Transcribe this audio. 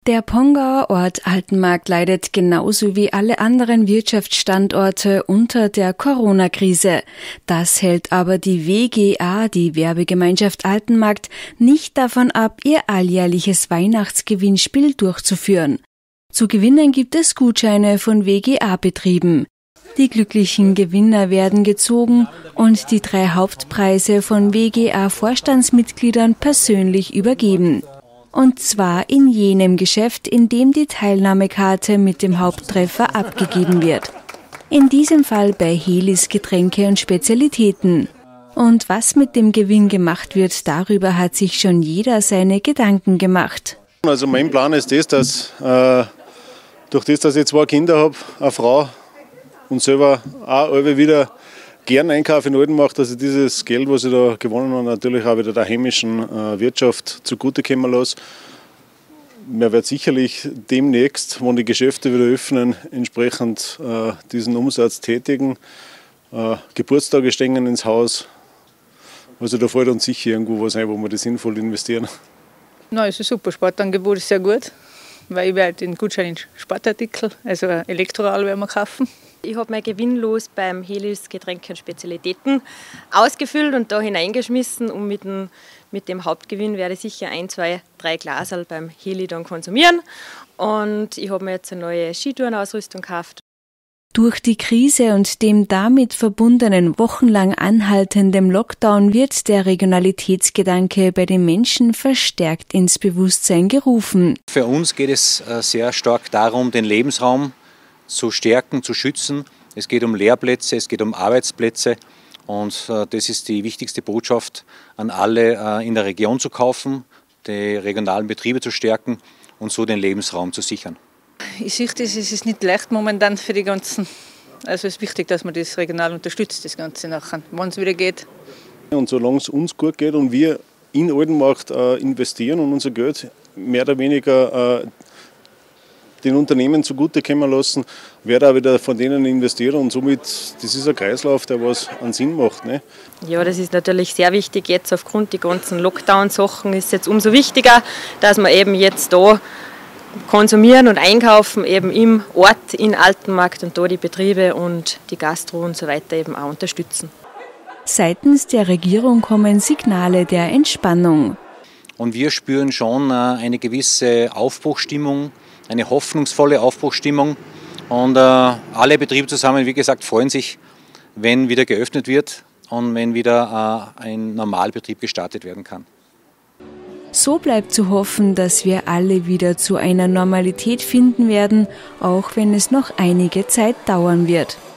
Der Pongauer Ort Altenmarkt leidet genauso wie alle anderen Wirtschaftsstandorte unter der Corona-Krise. Das hält aber die WGA, die Werbegemeinschaft Altenmarkt, nicht davon ab, ihr alljährliches Weihnachtsgewinnspiel durchzuführen. Zu gewinnen gibt es Gutscheine von WGA-Betrieben. Die glücklichen Gewinner werden gezogen und die 3 Hauptpreise von WGA-Vorstandsmitgliedern persönlich übergeben. Und zwar in jenem Geschäft, in dem die Teilnahmekarte mit dem Haupttreffer abgegeben wird. In diesem Fall bei Helis Getränke und Spezialitäten. Und was mit dem Gewinn gemacht wird, darüber hat sich schon jeder seine Gedanken gemacht. Also mein Plan ist das, dass durch das, dass ich 2 Kinder habe, eine Frau und selber auch wieder gern einkaufen in Altenmarkt, dass ich dieses Geld, was ich da gewonnen habe, natürlich auch wieder der heimischen Wirtschaft zugutekommen lasse. Man wird sicherlich demnächst, wenn die Geschäfte wieder öffnen, entsprechend diesen Umsatz tätigen. Geburtstage stehen ins Haus. Also da fällt uns sicher irgendwo was ein, wo wir das sinnvoll investieren. Nein, es ist super. Sportangebot ist sehr gut, weil ich werde den Gutschein in Sportartikel, also Elektroral werden wir kaufen. Ich habe mein Gewinnlos beim Helis Getränke und Spezialitäten ausgefüllt und da hineingeschmissen und mit dem Hauptgewinn werde ich sicher 1, 2, 3 Glaserl beim Heli dann konsumieren. Und ich habe mir jetzt eine neue Skitourenausrüstung gekauft. Durch die Krise und dem damit verbundenen wochenlang anhaltenden Lockdown wird der Regionalitätsgedanke bei den Menschen verstärkt ins Bewusstsein gerufen. Für uns geht es sehr stark darum, den Lebensraum zu stärken, zu schützen. Es geht um Lehrplätze, es geht um Arbeitsplätze und das ist die wichtigste Botschaft an alle in der Region zu kaufen, die regionalen Betriebe zu stärken und so den Lebensraum zu sichern. Ich sehe das, es ist nicht leicht momentan für die ganzen. Also es ist wichtig, dass man das regional unterstützt, das Ganze nachher, wenn es wieder geht. Und solange es uns gut geht und wir in Altenmarkt investieren und unser Geld mehr oder weniger den Unternehmen zugutekommen lassen, werde auch wieder von denen investieren und somit, das ist ein Kreislauf, der was an Sinn macht. Ne? Ja, das ist natürlich sehr wichtig. Jetzt aufgrund der ganzen Lockdown-Sachen ist es jetzt umso wichtiger, dass wir eben jetzt da konsumieren und einkaufen, eben im Ort, in Altenmarkt und da die Betriebe und die Gastro und so weiter eben auch unterstützen. Seitens der Regierung kommen Signale der Entspannung. Und wir spüren schon eine gewisse Aufbruchstimmung, eine hoffnungsvolle Aufbruchstimmung. Und alle Betriebe zusammen, wie gesagt, freuen sich, wenn wieder geöffnet wird und wenn wieder ein Normalbetrieb gestartet werden kann. So bleibt zu hoffen, dass wir alle wieder zu einer Normalität finden werden, auch wenn es noch einige Zeit dauern wird.